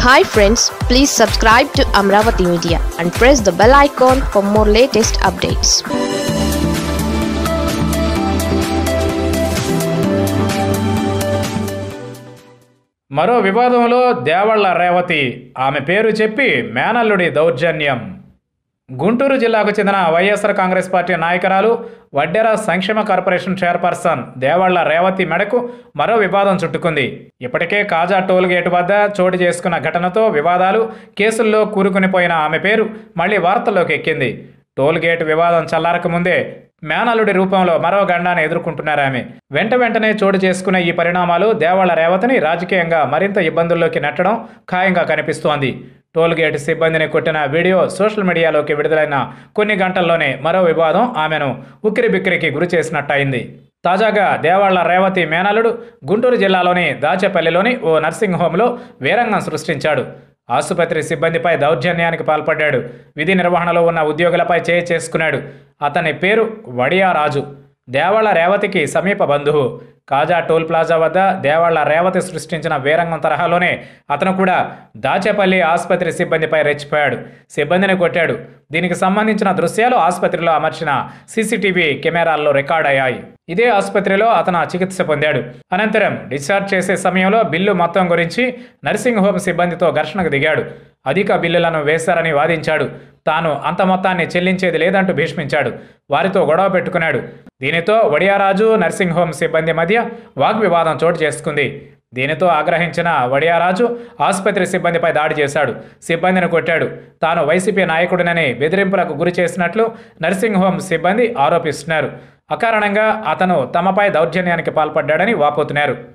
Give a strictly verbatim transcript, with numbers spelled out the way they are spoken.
Hi friends, please subscribe to Amravati Media and press the bell icon for more latest updates. మరో వివాదంలో దేవళ్ల రేవతి ఆమె పేరు చెప్పి మేనల్లుడి దౌర్జన్యం. గుంటూరు జిల్లాకు చెందిన వైఎస్ఆర్ కాంగ్రెస్ పార్టీ నాయకురాలు వడ్డెర సంక్షేమ కార్పొరేషన్ చైర్పర్సన్ దేవళ్ల రేవతి మెడకు మరో వివాదం చుట్టుకుంది. ఇప్పటికే కాజా టోల్ గేటు వద్ద చోటు చేసుకున్న ఘటనతో వివాదాలు, కేసుల్లో కూరుకునిపోయిన ఆమె పేరు మళ్లీ వార్తల్లోకి ఎక్కింది. టోల్ గేటు వివాదం చల్లారక ముందే మేనల్లుడి రూపంలో మరో గండాన్ని ఎదుర్కొంటున్నారు ఆమె. వెంట వెంటనే చోటు చేసుకున్న ఈ పరిణామాలు దేవళ్ల రేవతిని రాజకీయంగా మరింత ఇబ్బందుల్లోకి నెట్టడం ఖాయంగా కనిపిస్తోంది. టోల్ గేట్ సిబ్బందిని కొట్టిన వీడియో సోషల్ మీడియాలోకి విడుదలైన కొన్ని గంటల్లోనే మరో వివాదం ఆమెను ఉక్కిరి బిక్కిరికి గురి చేసినట్టయింది. తాజాగా దేవళ్ల రేవతి మేనల్లుడు గుంటూరు జిల్లాలోని దాచేపల్లిలోని ఓ నర్సింగ్ హోంలో వీరంగం సృష్టించాడు. ఆసుపత్రి సిబ్బందిపై దౌర్జన్యానికి పాల్పడ్డాడు. విధి నిర్వహణలో ఉన్న ఉద్యోగులపై చేయి చేసుకున్నాడు. అతని పేరు వడియా రాజు. దేవళ్ల రేవతికి సమీప బంధువు. కాజా టోల్ ప్లాజా వద్ద దేవళ్ల రేవతి సృష్టించిన వీరంగం తరహాలోనే అతను కూడా దాచేపల్లి ఆసుపత్రి సిబ్బందిపై రెచ్చిపోయాడు. సిబ్బందిని కొట్టాడు. దీనికి సంబంధించిన దృశ్యాలు ఆసుపత్రిలో అమర్చిన సీసీటీవీ కెమెరాల్లో రికార్డ్ అయ్యాయి. ఇదే ఆసుపత్రిలో అతను చికిత్స పొందాడు. అనంతరం డిశ్చార్జ్ చేసే సమయంలో బిల్లు మొత్తం గురించి నర్సింగ్ హోమ్ సిబ్బందితో ఘర్షణకు దిగాడు. అధిక బిల్లులను వేశారని వాదించాడు. తాను అంత మొత్తాన్ని చెల్లించేది లేదంటూ భీష్మించాడు. వారితో గొడవ పెట్టుకున్నాడు. దీనితో వడియారాజు నర్సింగ్ హోమ్ సిబ్బంది మధ్య వాగ్వివాదం చోటు చేసుకుంది. దీనితో ఆగ్రహించిన వడియారాజు ఆసుపత్రి సిబ్బందిపై దాడి చేశాడు. సిబ్బందిని కొట్టాడు. తాను వైసీపీ నాయకుడినని బెదిరింపులకు గురి చేసినట్లు నర్సింగ్ హోమ్ సిబ్బంది ఆరోపిస్తున్నారు. అకారణంగా అతను తమపై దౌర్జన్యానికి పాల్పడ్డాడని వాపోతున్నారు.